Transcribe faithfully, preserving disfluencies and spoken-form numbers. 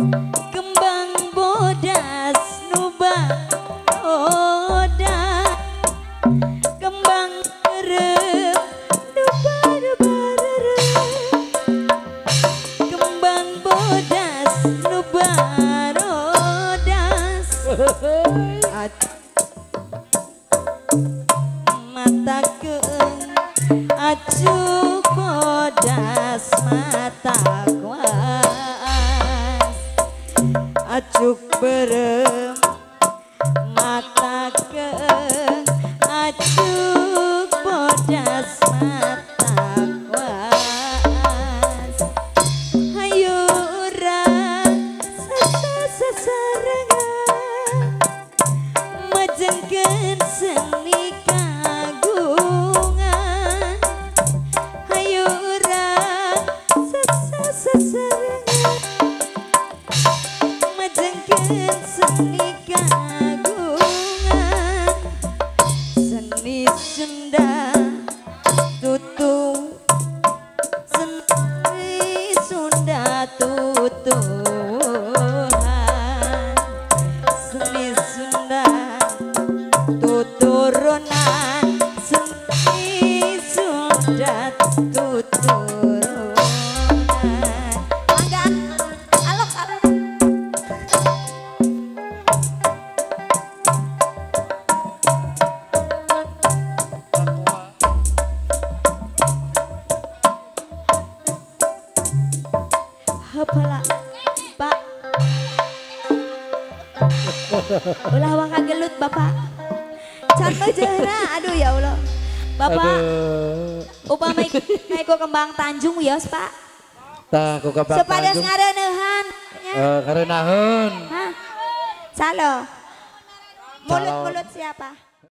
kembang bodas nuba oda kembang kerep nuba nuba kembang bodas nuba rodas mata keeng acuk bodas mata kuas acuk berem mata keeng acuk bodas mata kuas hayu urang sasasarangan majengkeun seni kagungan hayu urang sasasarangan majengkeun seni kagungan seni Sunda tutu seni Sunda tutuhan seni Sunda tuturunan seni Sunda tuturunan mangga alok alok hapala Pak ulah wang kagelut Bapak contoh jehna aduh ya Allah Bapak upamai kayak kembang Tanjung wios Pak tah ku kembang sepadas Tanjung ngareneuhan eh karenaheun hah calo mulut-mulut siapa